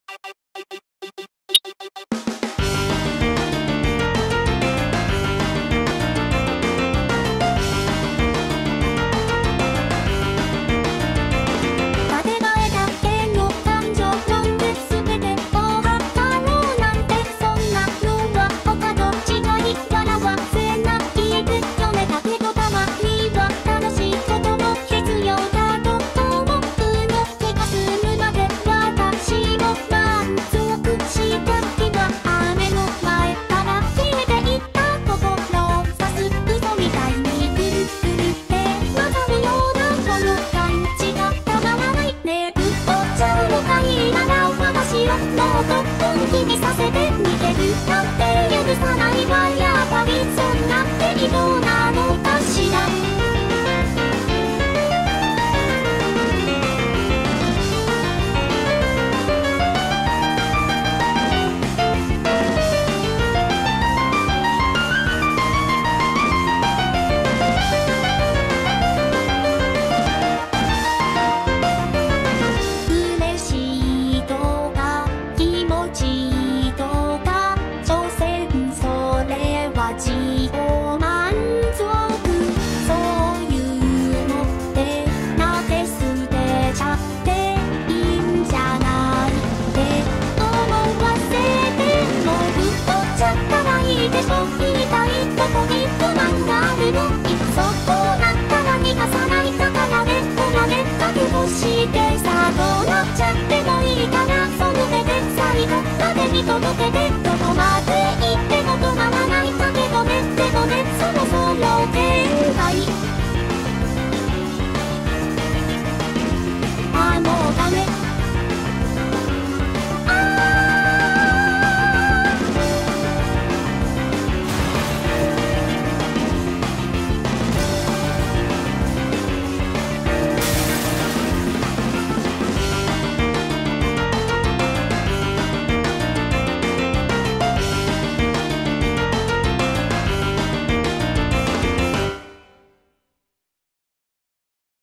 本気にさせて逃げるなんて許さないわ。やっぱりそんな適当なのかしら。してさあどうなっちゃってもいいからその目で最後まで見届けて